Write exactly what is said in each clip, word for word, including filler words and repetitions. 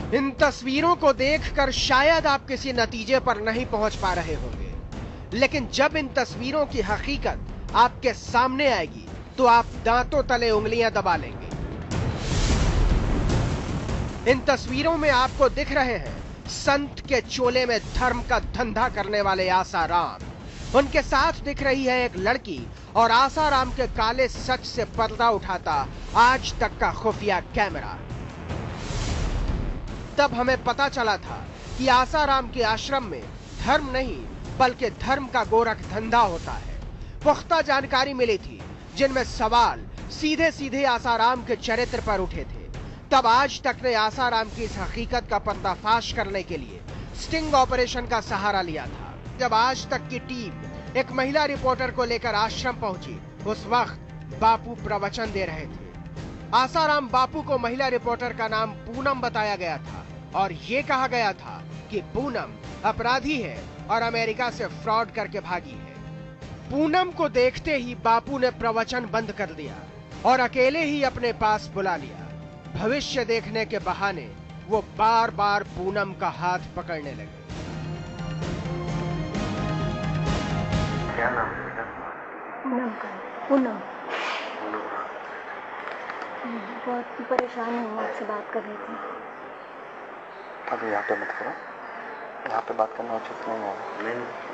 इन तस्वीरों को देखकर शायद आप किसी नतीजे पर नहीं पहुंच पा रहे होंगे, लेकिन जब इन तस्वीरों की हकीकत आपके सामने आएगी तो आप दांतों तले उंगलियां दबा लेंगे। इन तस्वीरों में आपको दिख रहे हैं संत के चोले में धर्म का धंधा करने वाले आसाराम। उनके साथ दिख रही है एक लड़की और आसाराम के काले सच से पर्दा उठाता आज तक का खुफिया कैमरा। तब हमें पता चला था कि आसाराम के आश्रम में धर्म नहीं बल्कि धर्म का गोरख धंधा होता है। पुख्ता जानकारी मिली थी जिनमें सवाल सीधे सीधे आसाराम के चरित्र पर उठे थे। तब आज तक ने आसाराम की इस हकीकत का पर्दाफाश करने के लिए स्टिंग ऑपरेशन का सहारा लिया था। जब आज तक की टीम एक महिला रिपोर्टर को लेकर आश्रम पहुंची, उस वक्त बापू प्रवचन दे रहे थे। आसाराम बापू को महिला रिपोर्टर का नाम पूनम बताया गया था और ये कहा गया था कि पूनम अपराधी है और अमेरिका से फ्रॉड करके भागी है। पूनम को देखते ही बापू ने प्रवचन बंद कर दिया और अकेले ही अपने पास बुला लिया। भविष्य देखने के बहाने वो बार बार पूनम का हाथ पकड़ने लगे। क्या नाम है? पूनम का पूनम। बहुत परेशान हूँ, आपसे बात कर रही थी। अभी यहाँ पे मत करो, यहाँ पे बात करना उचित नहीं है।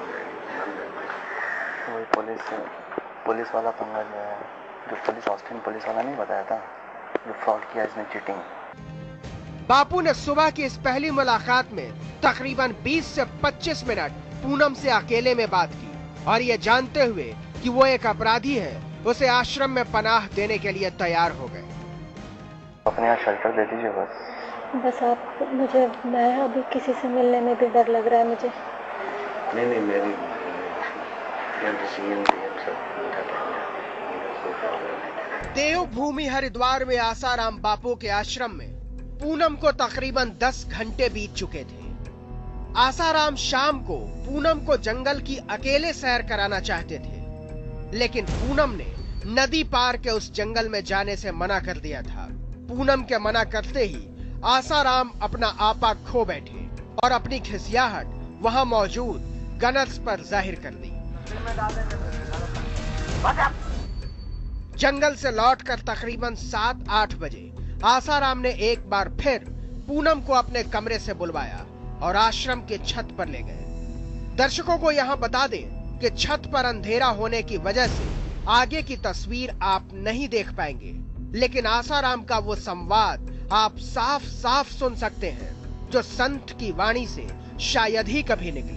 वही पुलिस पुलिस वाला पंगा जो है, जो पुलिस ऑस्टिन पुलिस वाला नहीं बताया था, जो फ्रॉड किया इसने, चीटिंग। बापू ने सुबह की इस पहली मुलाकात में तकरीबन बीस से पच्चीस मिनट पूनम से अकेले में बात की और ये जानते हुए कि वो एक अपराधी है, उसे आश्रम में पनाह देने के लिए तैयार हो गए। अपने यहाँ शेल्टर दे दीजिए बस। बस आप मुझे, मैं अभी किसी से मिलने में भी डर लग रहा है मुझे। नहीं नहीं मेरी देवभूमि हरिद्वार में आसाराम बापू के आश्रम में पूनम को तकरीबन दस घंटे बीत चुके थे। आसाराम शाम को पूनम को जंगल की अकेले सैर कराना चाहते थे, लेकिन पूनम ने नदी पार के उस जंगल में जाने से मना कर दिया था। पूनम के मना करते ही आसाराम अपना आपा खो बैठे और अपनी खिसियाहट वहां मौजूद गनर्स पर जाहिर कर दी। जंगल से लौटकर तकरीबन सात आठ बजे आसाराम ने एक बार फिर पूनम को अपने कमरे से बुलवाया और आश्रम के छत पर ले गए। दर्शकों को यहाँ बता दें कि छत पर अंधेरा होने की वजह से आगे की तस्वीर आप नहीं देख पाएंगे, लेकिन आसाराम का वो संवाद आप साफ साफ सुन सकते हैं जो संत की वाणी से शायद ही कभी निकले।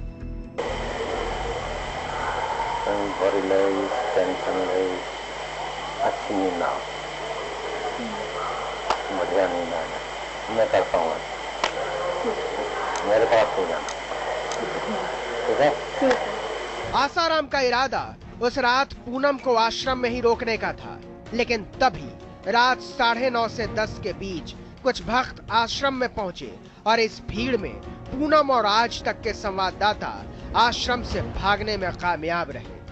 अच्छी नींद ना, बढ़िया नींद आना, मैं करता हूँ, मेरे पास हो जाना, ठीक है? आसाराम का इरादा उस रात पूनम को आश्रम में ही रोकने का था, लेकिन तभी रात साढ़े नौ से दस के बीच कुछ भक्त आश्रम में पहुंचे और इस भीड़ में पूनम और आज तक के संवाददाता आश्रम से भागने में कामयाब रहे।